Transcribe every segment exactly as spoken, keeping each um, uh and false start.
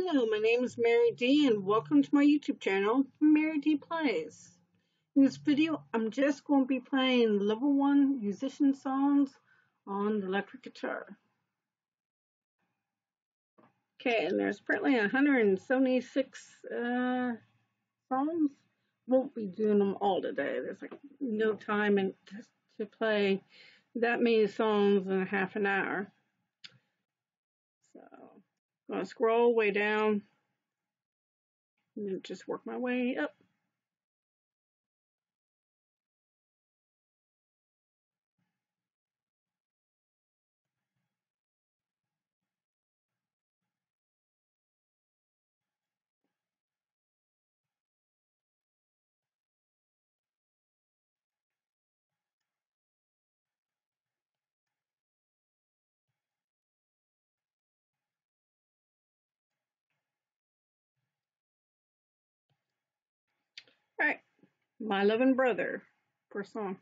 Hello, my name is MaryD and welcome to my YouTube channel, MaryD Plays. In this video, I'm just going to be playing level one Yousician songs on the electric guitar. Okay, and there's apparently one hundred seventy-six uh, songs. Won't be doing them all today. There's like no time in, to play that many songs in a half an hour. So I'm going to scroll way down and just work my way up. All right, My Loving Brother, first song.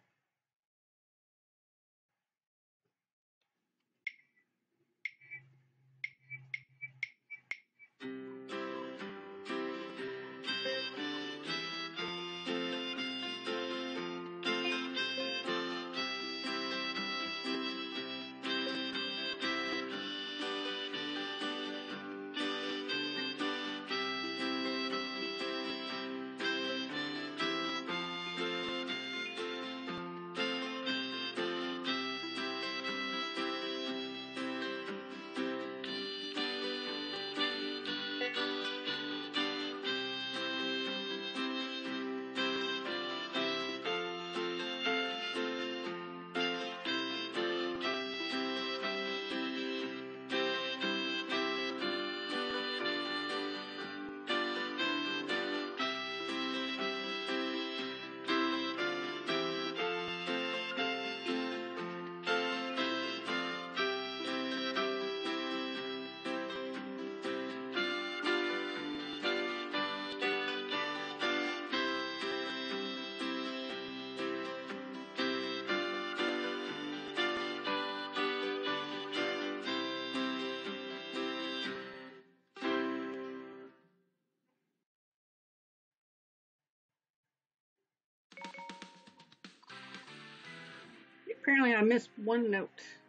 Apparently I missed one note.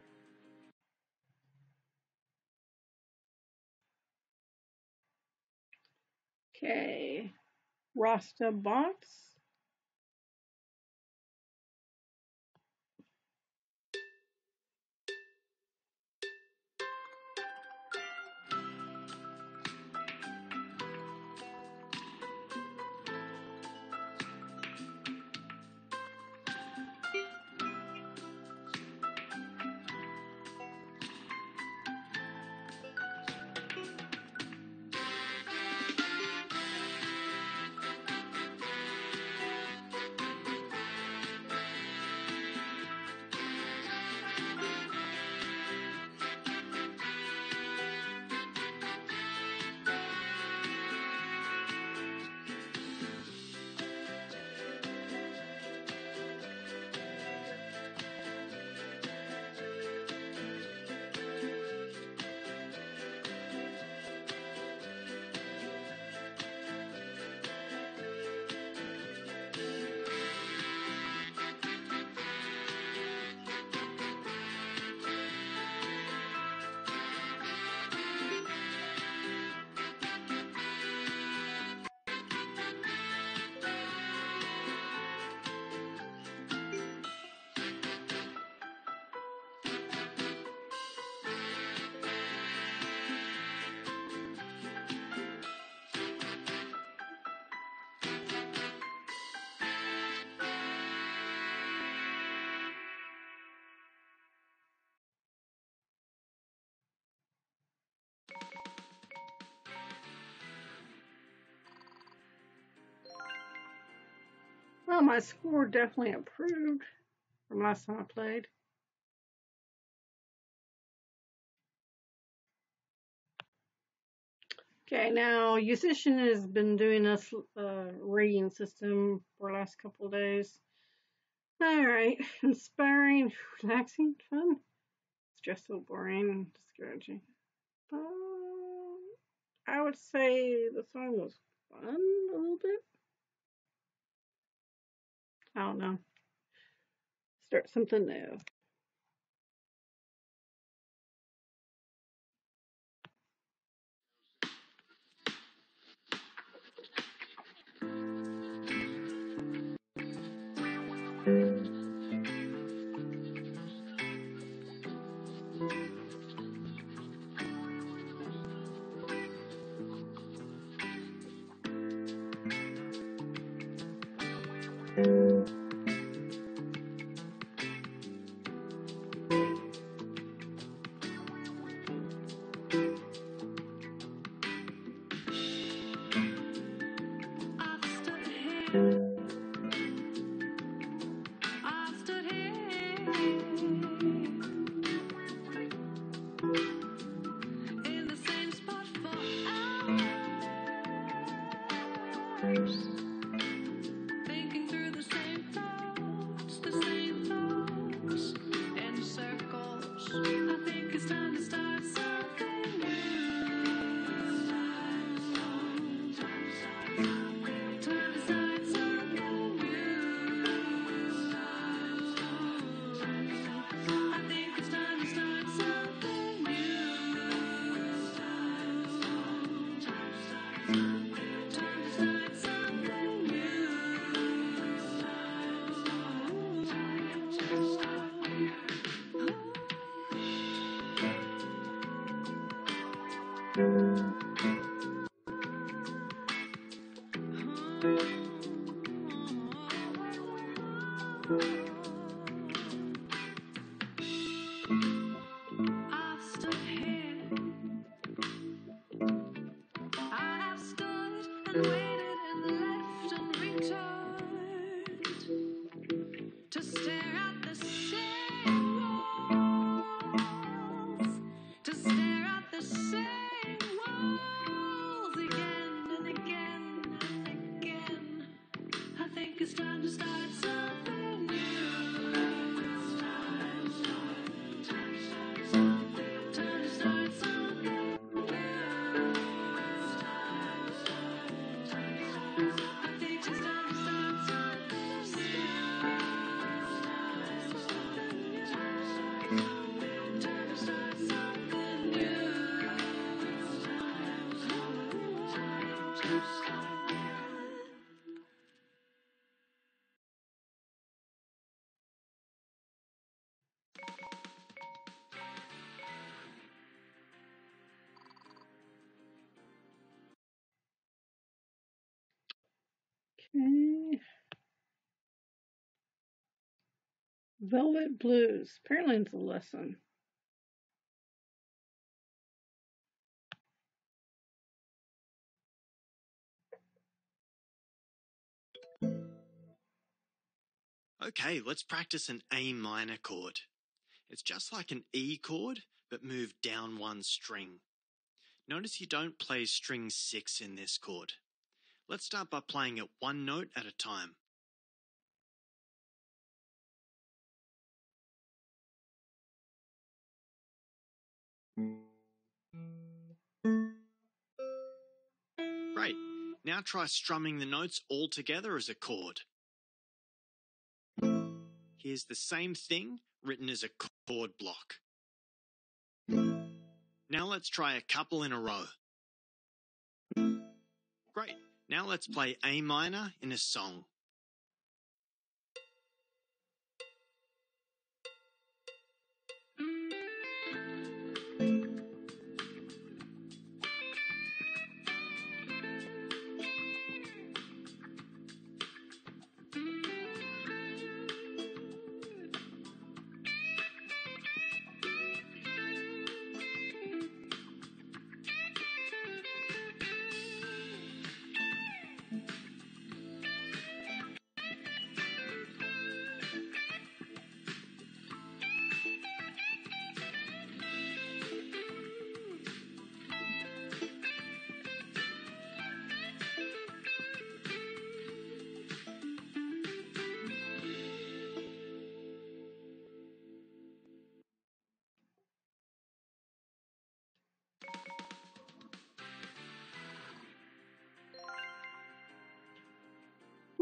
Okay, Rasta Bots. Well, my score definitely improved from last time I played. Okay, now Yousician has been doing this uh, rating system for the last couple of days. All right, inspiring, relaxing, fun, stressful, boring, and discouraging. Um, I would say the song was fun a little bit. I don't know. Start something new. Okay. Velvet Blues. Apparently it's a lesson. Okay, let's practice an A minor chord. It's just like an E chord, but moved down one string. Notice you don't play string six in this chord. Let's start by playing it one note at a time. Great. Now try strumming the notes all together as a chord. Here's the same thing written as a chord block. Now let's try a couple in a row. Great. Now let's play A minor in a song.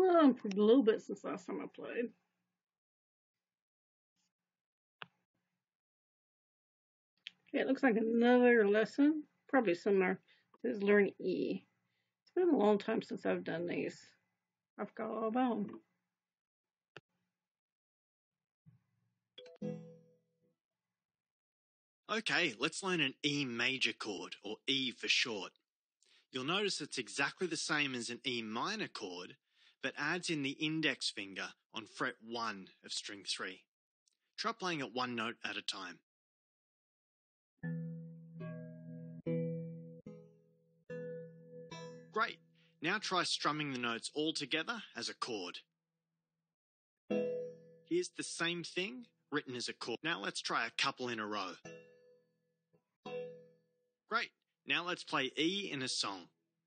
Well, improved a little bit since last time I played. Okay, it looks like another lesson, probably similar to Learn E. It's been a long time since I've done these. I forgot all about them. Okay, let's learn an E major chord, or E for short. You'll notice it's exactly the same as an E minor chord, but adds in the index finger on fret one of string three. Try playing it one note at a time. Great. Now try strumming the notes all together as a chord. Here's the same thing written as a chord. Now let's try a couple in a row. Great. Now let's play E in a song.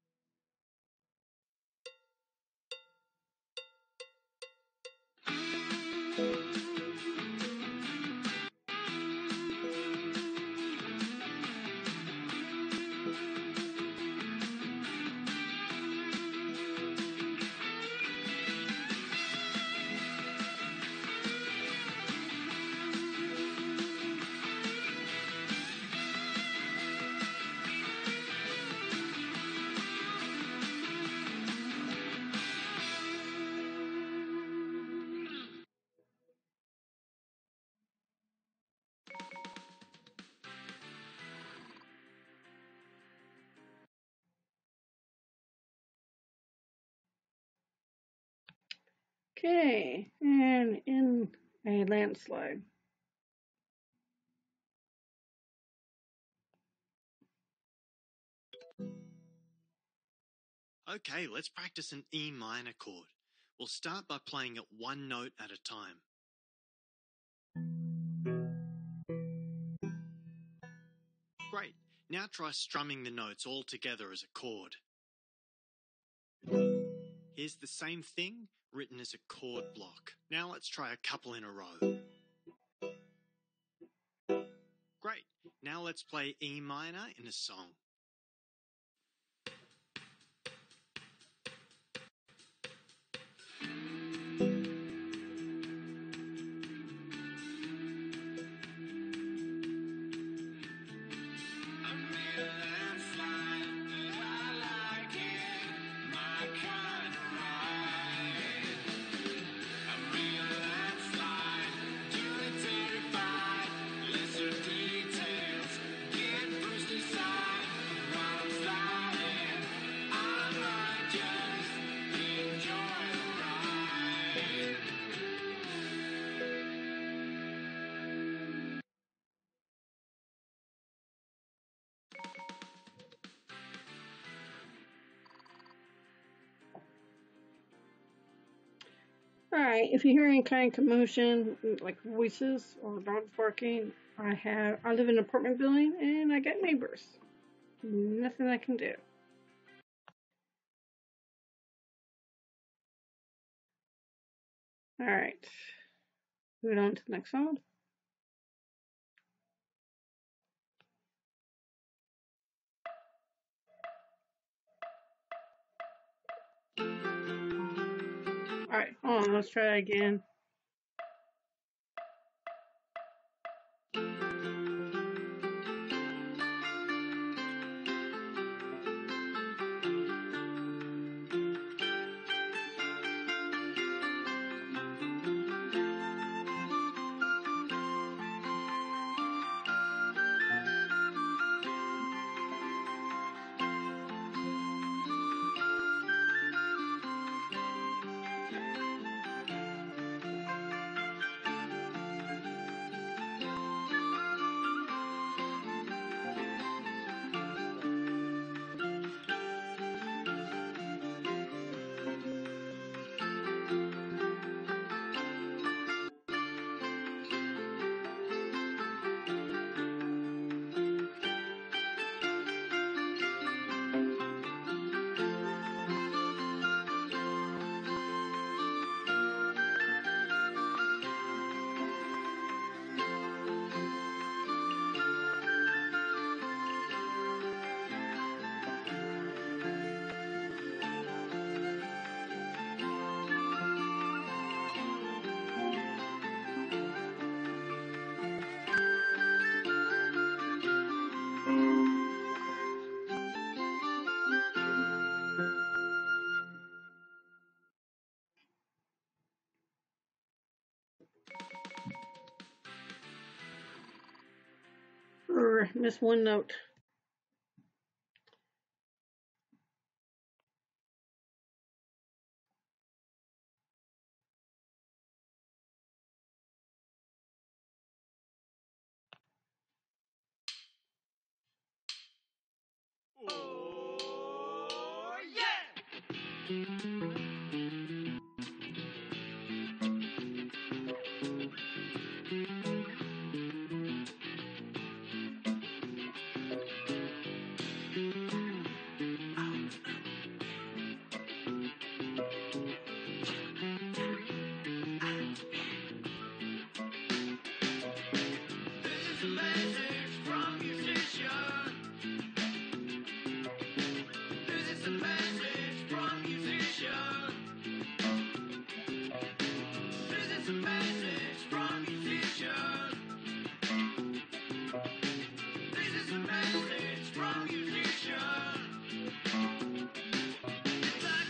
Okay, and in a landslide. Okay, let's practice an E minor chord. We'll start by playing it one note at a time. Great. Now try strumming the notes all together as a chord. Here's the same thing written as a chord block. Now let's try a couple in a row. Great. Now let's play E minor in a song. Alright, if you hear any kind of commotion, like voices or dogs barking, I have I live in an apartment building and I got neighbors. Nothing I can do. Alright. Moving on to the next song. Alright, hold on, let's try that again. never miss one note. Oh, yeah! This is a message from Yousician. This is a message from Yousician. This is a message from Yousician. This is a message from Yousician. It's like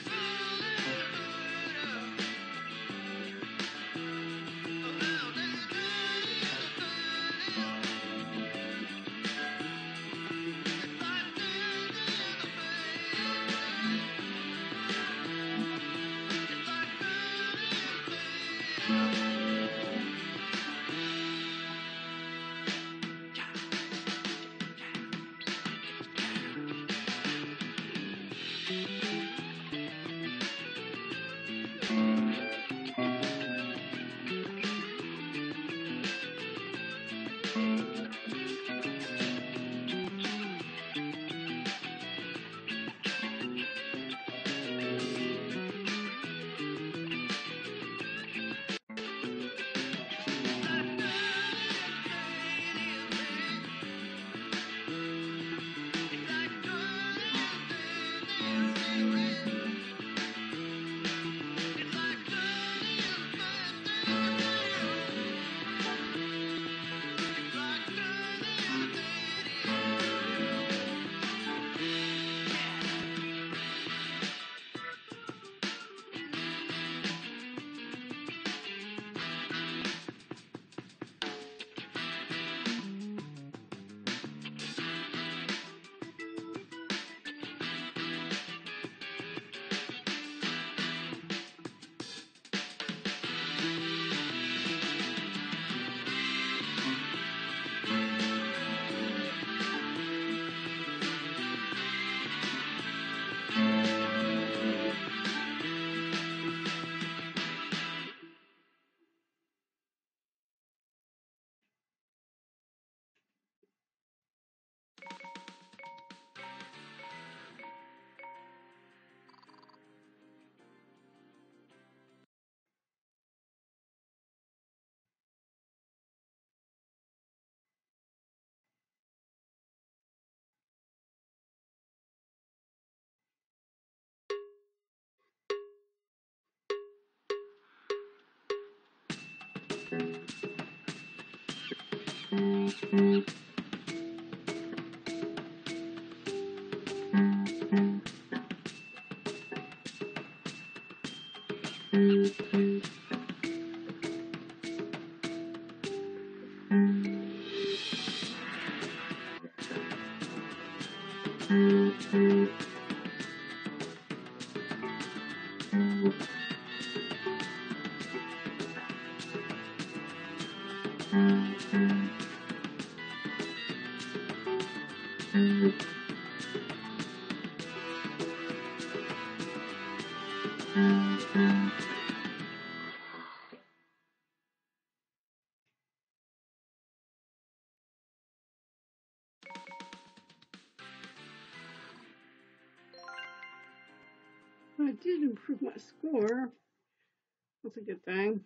I did improve my score. That's a good thing.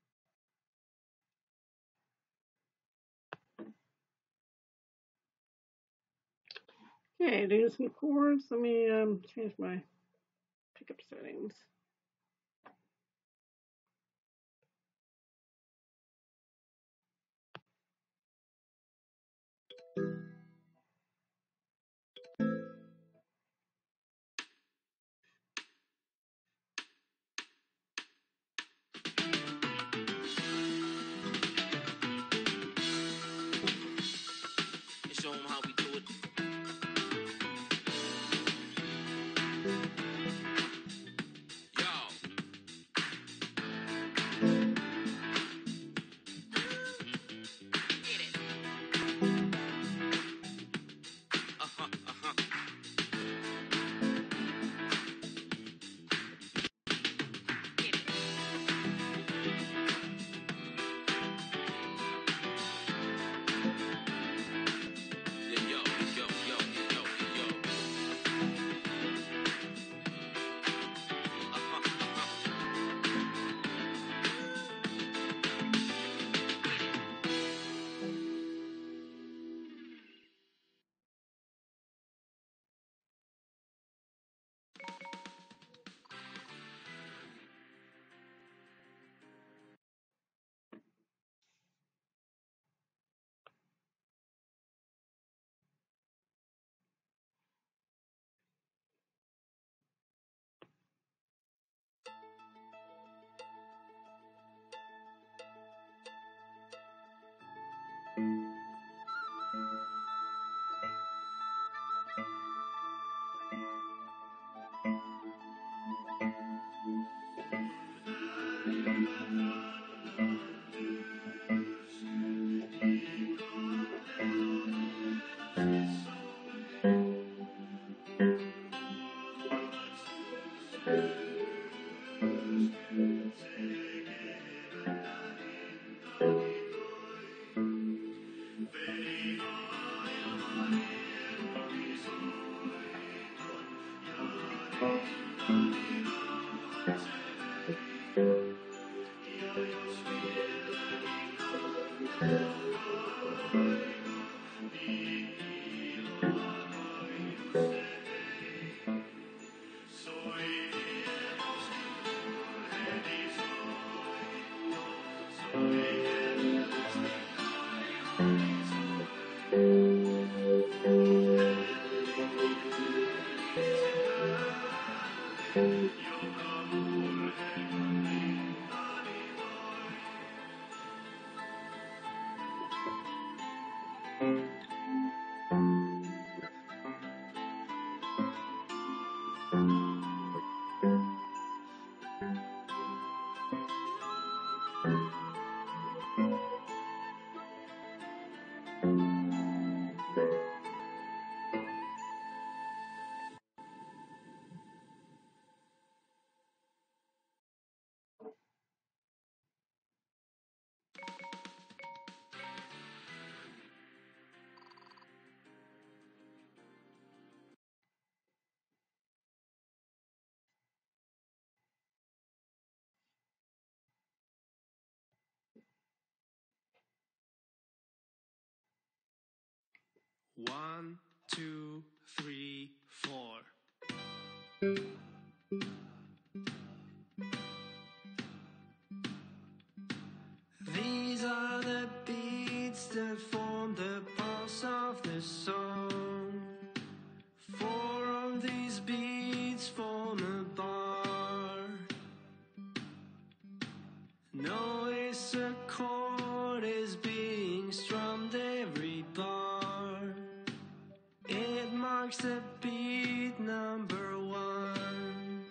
Okay, doing some chords. Let me um, change my pickup settings. It's on One, two, three, four. These are the beats that form the pulse of the song. Four of these beats form a bar. Notice a chord is being strummed every bar. It marks the beat number one.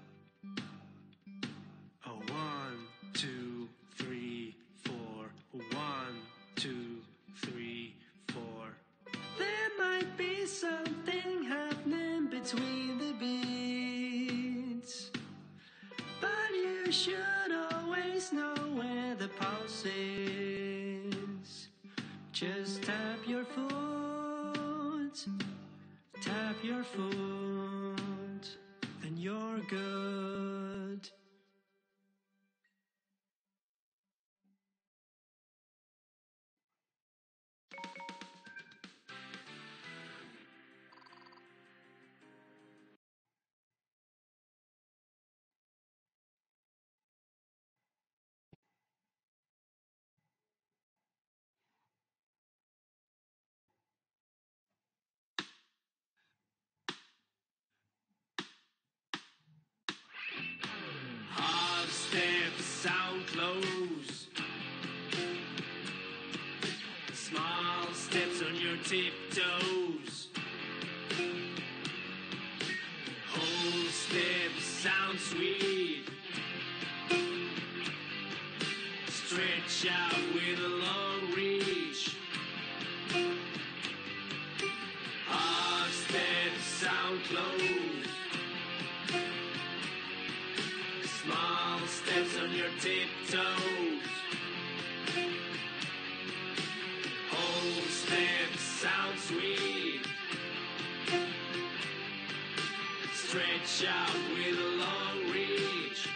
A one, two, three, four. One, two, three, four. There might be something happening between the beats, but you should always know where the pulse is. Just tap your foot, tap your foot, and you're good. Half step, sound close. Small steps on your tiptoes. Whole step, sound sweet. Stretch out with a long reach. Half step, sound close. Small steps on your tiptoes. Whole steps sound sweet. Stretch out with a long reach.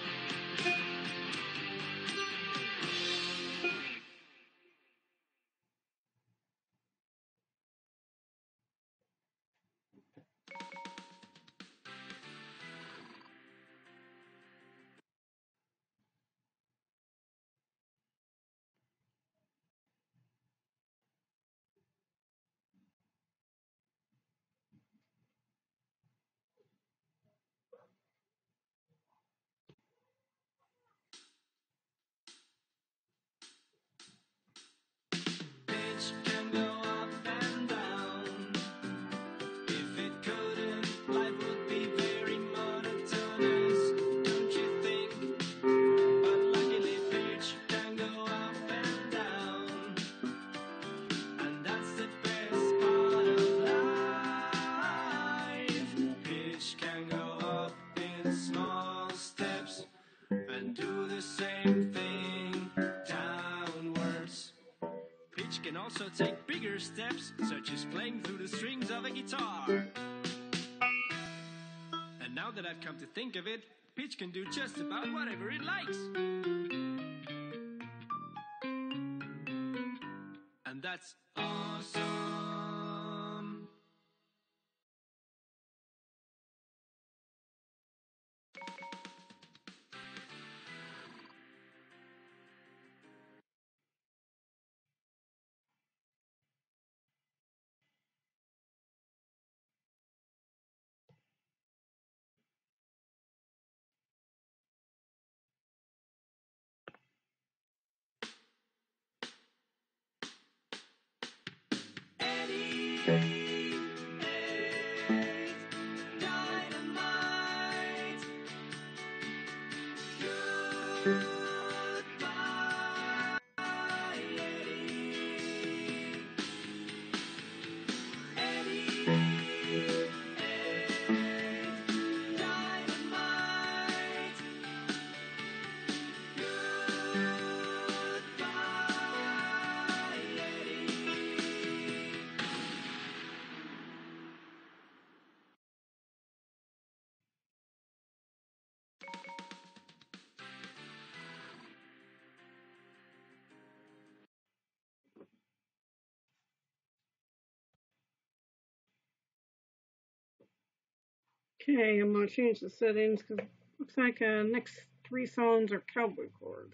Pitch can go up and down. If it couldn't, life would be very monotonous, don't you think? But luckily pitch can go up and down, and that's the best part of life. Pitch can go up in small steps and do the same thing downwards. Pitch can also take bigger steps, such as playing through the strings of a guitar. And now that I've come to think of it, pitch can do just about whatever it likes. And That's awesome. Okay, I'm going to change the settings because it looks like uh, next three songs are cowboy chords.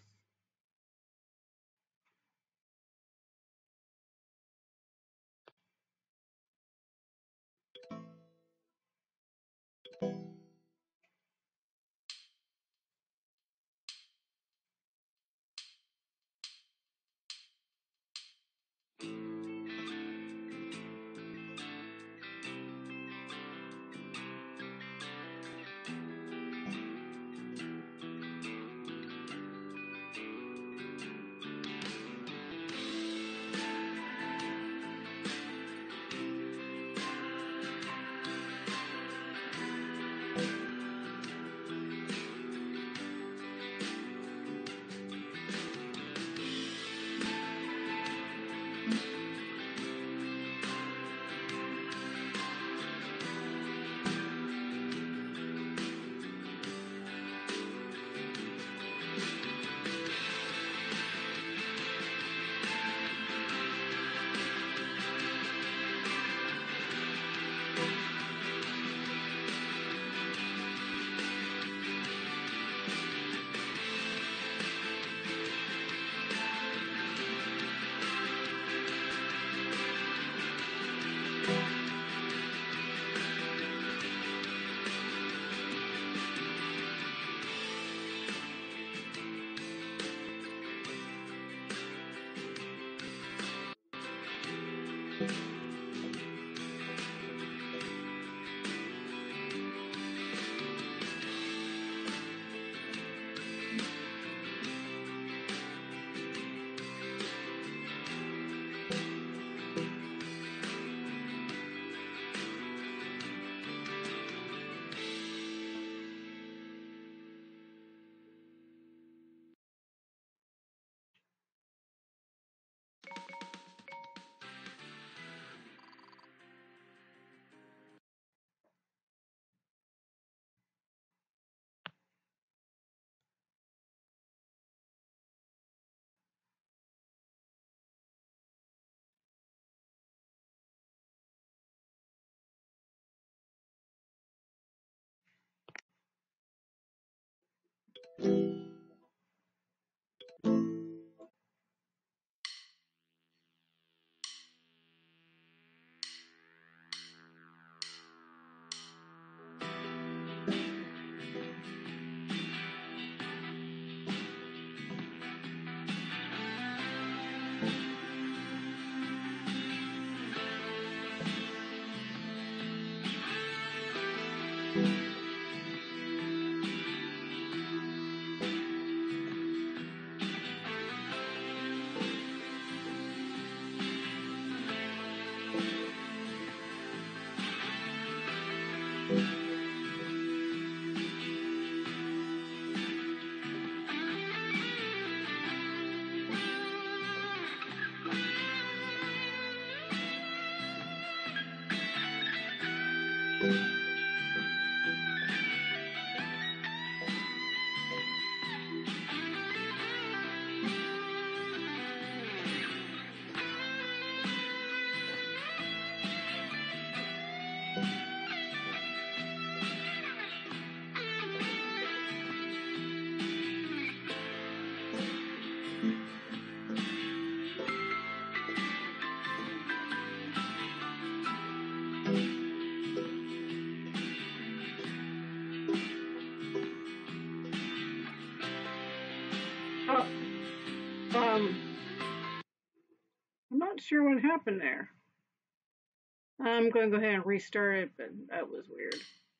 sure what happened there. I'm going to go ahead and restart it, but that was weird.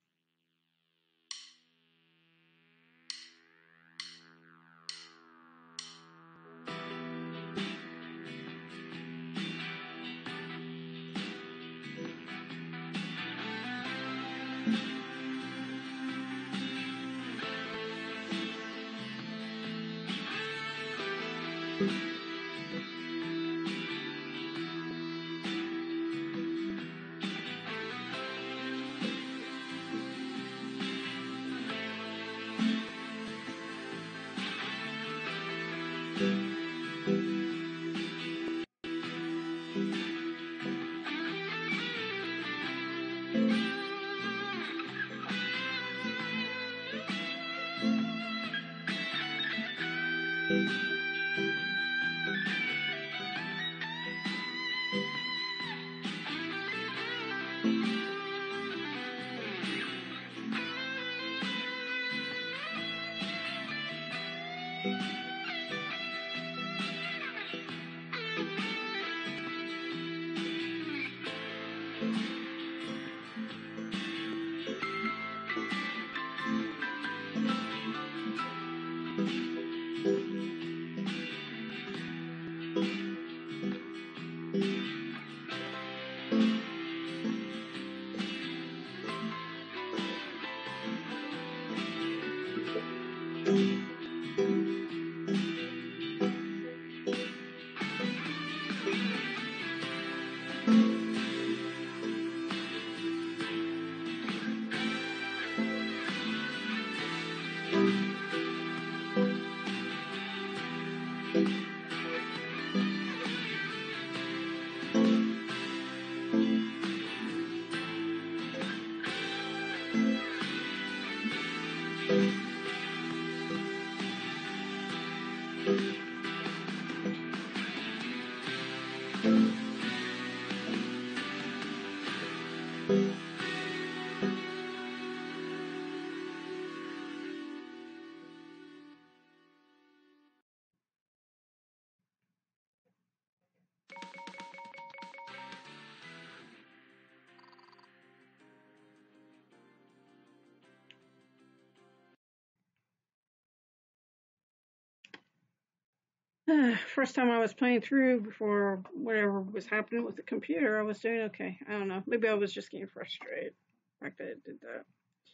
First time I was playing through before whatever was happening with the computer, I was doing okay. I don't know. Maybe I was just getting frustrated. The fact that it did that.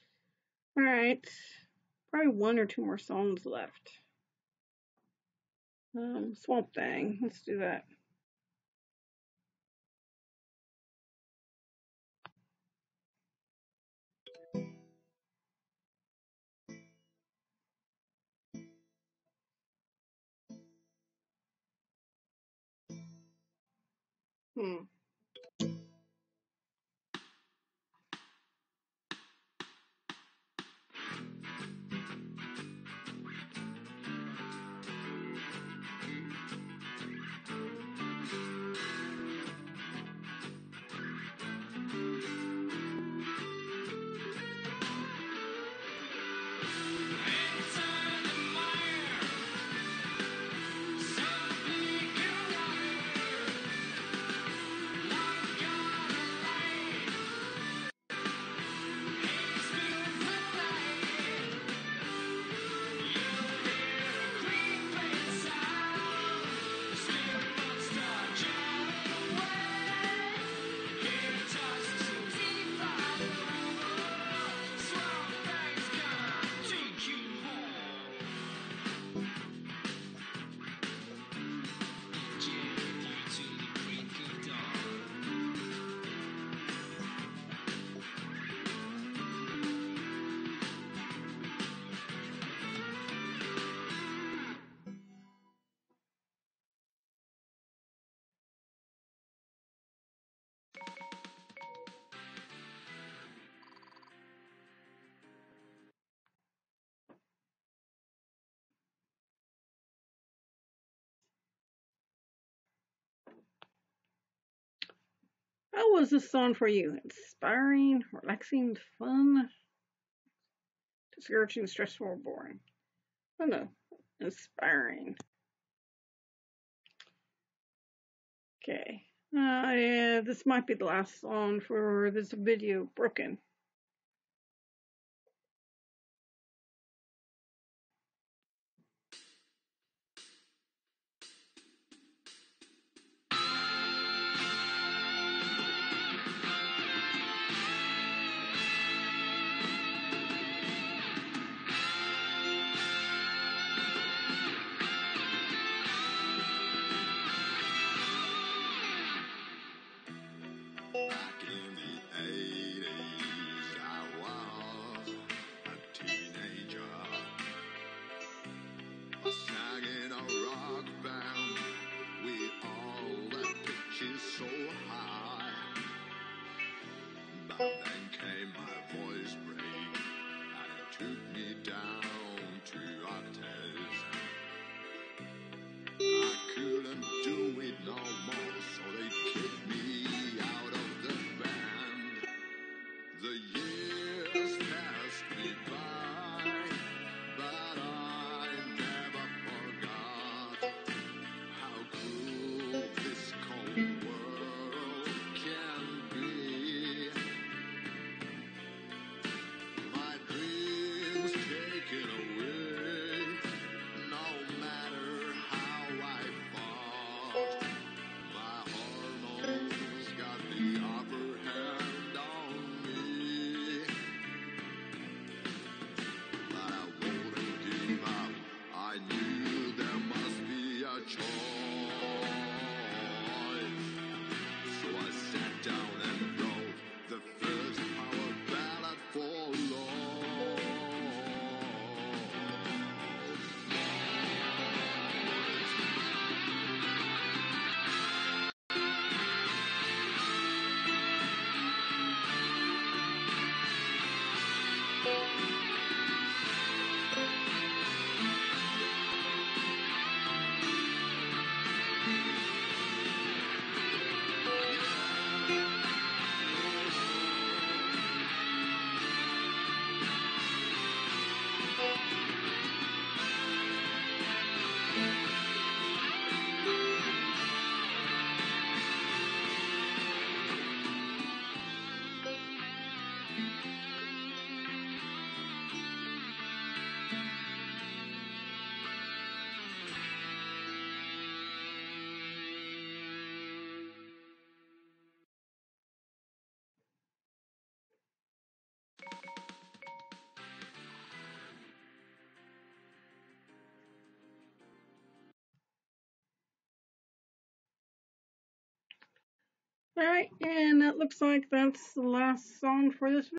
All right. Probably one or two more songs left. Um, Swamp Thing. Let's do that. Hmm. How was this song for you? Inspiring, relaxing, fun, discouraging, stressful, or boring? I don't know. Inspiring. Okay. Uh, yeah, this might be the last song for this video, Broken. Back in the eighties, I was a teenager, snagging a rock band. We all the pitches so high, but then came my voice break, and it took me down two octaves. I couldn't do it no more, so they kicked me out of the band. The years passed me by, but I never forgot how cruel this cold world can be. My dreams taken away, no matter how I fought. My hormones got the upper hand on me, but I wouldn't give up. I knew there must be a choice, so I sat down and wrote the first power ballad for love. All right, and it looks like that's the last song for this